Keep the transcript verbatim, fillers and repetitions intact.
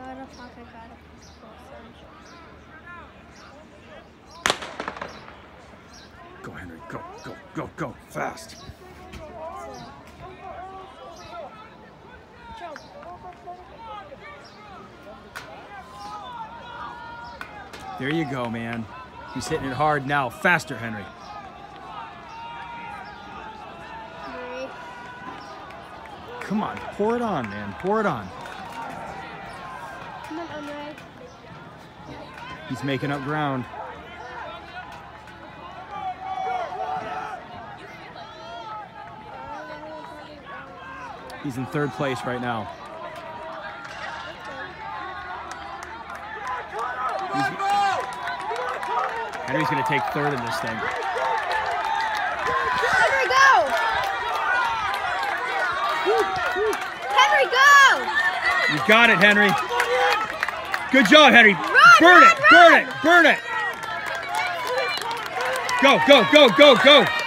Go, Henry. Go, go, go, go. Fast. There you go, man. He's hitting it hard now. Faster, Henry. Come on, pour it on, man. Pour it on. Come on, Andre. He's making up ground. He's in third place right now. He's, Henry's going to take third in this thing. Henry, go! Henry, go! You got it, Henry. Good job, Henry. Run, burn run, it, burn run. it, burn it. Go, go, go, go, go.